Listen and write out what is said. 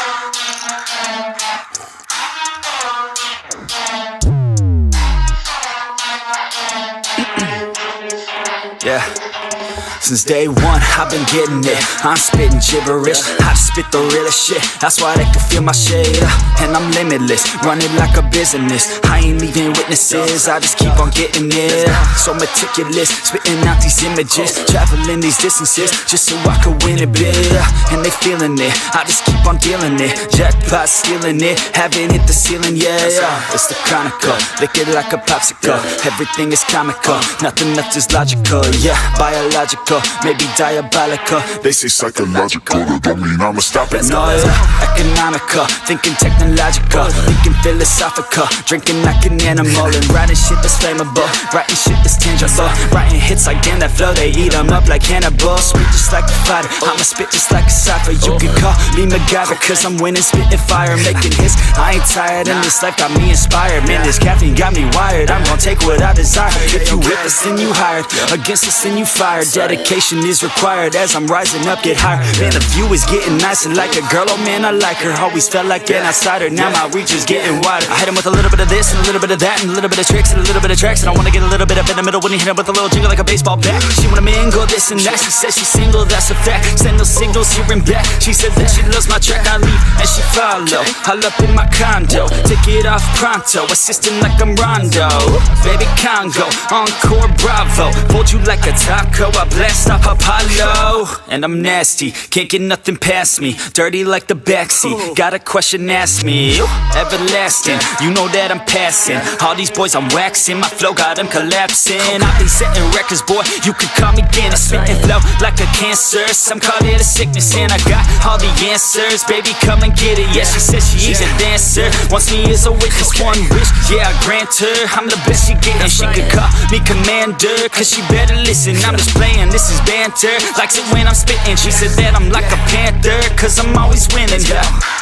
Yeah. Since day one, I've been getting it. I'm spitting gibberish, I just spit the realest shit. That's why they can feel my shade, and I'm limitless, running like a business. I ain't leaving witnesses, I just keep on getting it. So meticulous, spitting out these images, traveling these distances, just so I could win it big. And they feeling it, I just keep on dealing it. Jackpot stealing it, haven't hit the ceiling, yeah. It's the chronicle, lick it like a popsicle. Everything is comical, nothing left is logical, yeah. Biological, maybe diabolical. They say psychological, that don't mean I'ma stop it. No, economical, thinking technological, thinking philosophical, drinking like an animal, and writing shit that's flammable, writing shit that's tangible, writing hits like damn that flow, they eat them up like cannibals. Spit just like a fighter, I'ma spit just like a cipher. You can call me MacGyver, cause I'm winning, spitting fire, making hits. I ain't tired, and this life got me inspired. Man, this caffeine got me wired, I'm gon' take what I desire. If you with us, then you hired, against us, then you fired. Dedication is required as I'm rising up, get higher. Man, the view is getting nicer, like a girl, oh man, I like her. Always felt like an outsider, now my reach is getting wider. I hit him with a little bit of this, and a little bit of that, and a little bit of tricks, and a little bit of tracks. And I wanna get a little bit up in the middle when you hit him with a little jingle like a baseball bat. She wanna mingle this and that, she says she's single, that's a fact. Send those signals here and back, she said that she loves my track. I leave and she follow, all up in my condo, take it off pronto, assisting like I'm Rondo. Baby Congo, Encore Bravo, fold you like a taco, I blast off Apollo. And I'm nasty, can't get nothing past me, dirty like the backseat, got a question, ask me. Everlasting, you know that I'm passing, all these boys I'm waxing, my flow got them collapsing. I've been setting records, boy, you could call me Guinness. Spitting flow like a cancer, some call it a sickness, and I got all the answers. Baby, come and get it, yeah, she says she's a dancer, wants me as a witness, one wish, yeah, I grant her. I'm the best she getting, she could call me commander, cause she better listen, I'm just playing, this is banter. Likes it when I'm spitting, she said that I'm like a panther, cause I'm always winning, yeah.